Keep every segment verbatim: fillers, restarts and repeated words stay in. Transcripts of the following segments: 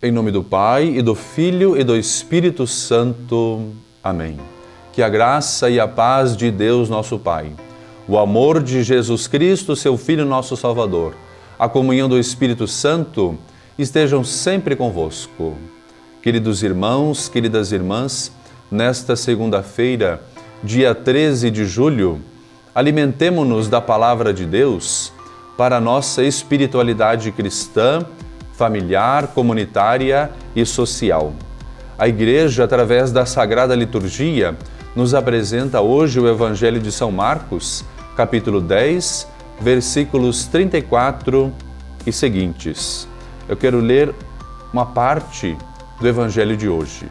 Em nome do Pai, e do Filho, e do Espírito Santo. Amém. Que a graça e a paz de Deus, nosso Pai, o amor de Jesus Cristo, seu Filho, nosso Salvador, a comunhão do Espírito Santo, estejam sempre convosco. Queridos irmãos, queridas irmãs, nesta segunda-feira, dia treze de julho, alimentemo-nos da Palavra de Deus para a nossa espiritualidade cristã, familiar, comunitária e social. A Igreja, através da Sagrada Liturgia, nos apresenta hoje o Evangelho de São Marcos, capítulo dez, versículos trinta e quatro e seguintes. Eu quero ler uma parte do Evangelho de hoje.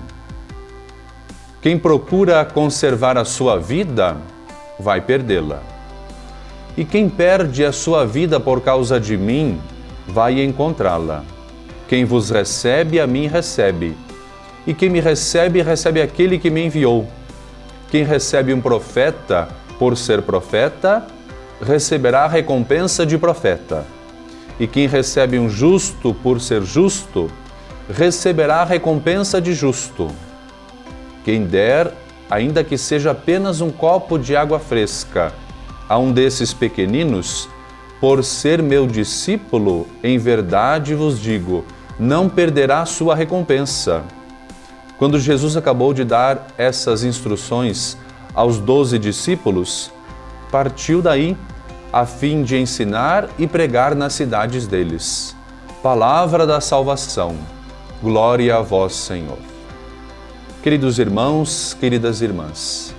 Quem procura conservar a sua vida, vai perdê-la. E quem perde a sua vida por causa de mim, vai encontrá-la. Quem vos recebe, a mim recebe. E quem me recebe, recebe aquele que me enviou. Quem recebe um profeta por ser profeta, receberá a recompensa de profeta. E quem recebe um justo por ser justo, receberá a recompensa de justo. Quem der, ainda que seja apenas um copo de água fresca, a um desses pequeninos, por ser meu discípulo, em verdade vos digo, não perderá sua recompensa. Quando Jesus acabou de dar essas instruções aos doze discípulos, partiu daí a fim de ensinar e pregar nas cidades deles. Palavra da salvação. Glória a vós, Senhor. Queridos irmãos, queridas irmãs,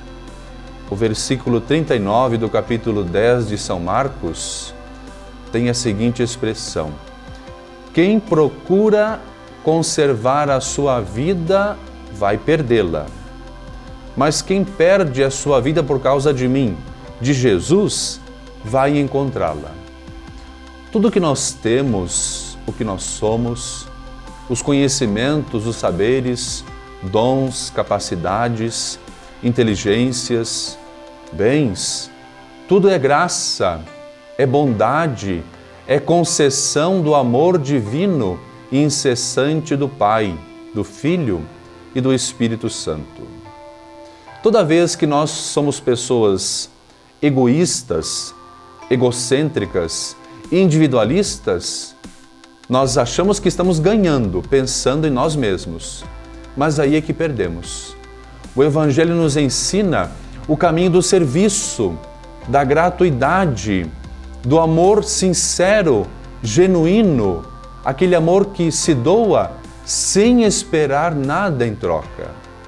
o versículo trinta e nove do capítulo dez de São Marcos tem a seguinte expressão: quem procura conservar a sua vida, vai perdê-la. Mas quem perde a sua vida por causa de mim, de Jesus, vai encontrá-la. Tudo o que nós temos, o que nós somos, os conhecimentos, os saberes, dons, capacidades, inteligências, bens, tudo é graça, é bondade, é concessão do amor divino e incessante do Pai, do Filho e do Espírito Santo. Toda vez que nós somos pessoas egoístas, egocêntricas, individualistas, nós achamos que estamos ganhando, pensando em nós mesmos. Mas aí é que perdemos. O Evangelho nos ensina o caminho do serviço, da gratuidade, do amor sincero, genuíno, aquele amor que se doa sem esperar nada em troca.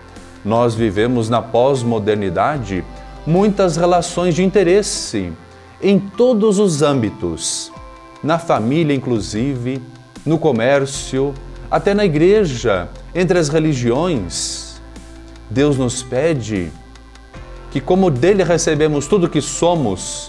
Nós vivemos na pós-modernidade muitas relações de interesse em todos os âmbitos, na família inclusive, no comércio, até na igreja, entre as religiões. Deus nos pede que, como dele recebemos tudo que somos,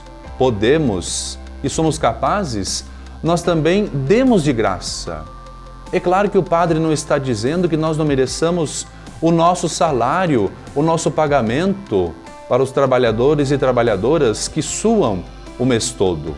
podemos e somos capazes, nós também demos de graça. É claro que o Padre não está dizendo que nós não mereçamos o nosso salário, o nosso pagamento para os trabalhadores e trabalhadoras que suam o mês todo.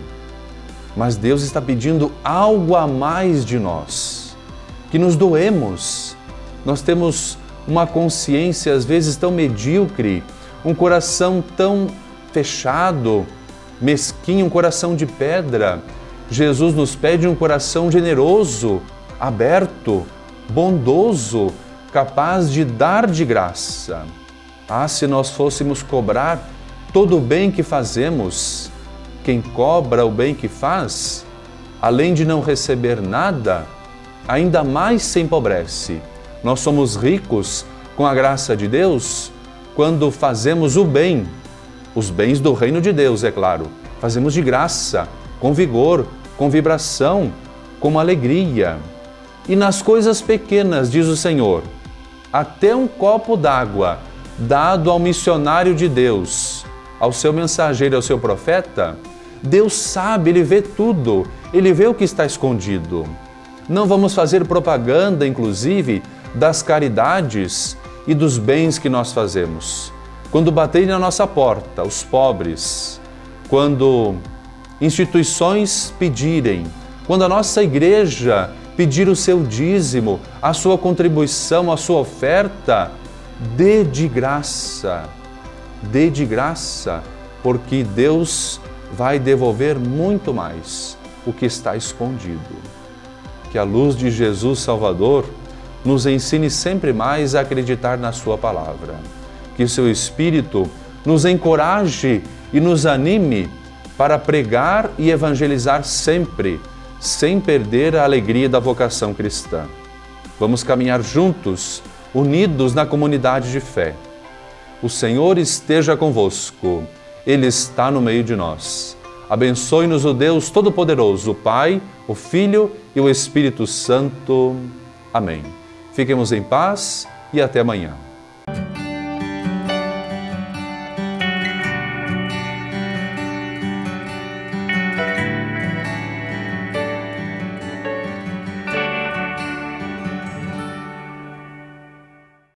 Mas Deus está pedindo algo a mais de nós, que nos doemos. Nós temos uma consciência às vezes tão medíocre, um coração tão fechado, mesquinho, um coração de pedra. Jesus nos pede um coração generoso, aberto, bondoso, capaz de dar de graça. Ah, se nós fôssemos cobrar todo o bem que fazemos, quem cobra o bem que faz, além de não receber nada, ainda mais se empobrece. Nós somos ricos com a graça de Deus quando fazemos o bem, os bens do reino de Deus, é claro. Fazemos de graça, com vigor, com vibração, com alegria. E nas coisas pequenas, diz o Senhor, até um copo d'água dado ao missionário de Deus, ao seu mensageiro, ao seu profeta, Deus sabe, Ele vê tudo, Ele vê o que está escondido. Não vamos fazer propaganda, inclusive, das caridades e dos bens que nós fazemos. Quando baterem na nossa porta, os pobres, quando instituições pedirem, quando a nossa igreja pedir o seu dízimo, a sua contribuição, a sua oferta, dê de graça. Dê de graça, porque Deus vai devolver muito mais o que está escondido. Que a luz de Jesus Salvador nos ensine sempre mais a acreditar na sua palavra. Que o seu Espírito nos encoraje e nos anime para pregar e evangelizar sempre, sem perder a alegria da vocação cristã. Vamos caminhar juntos, unidos na comunidade de fé. O Senhor esteja convosco, Ele está no meio de nós. Abençoe-nos o Deus Todo-Poderoso, o Pai, o Filho e o Espírito Santo. Amém. Fiquemos em paz e até amanhã.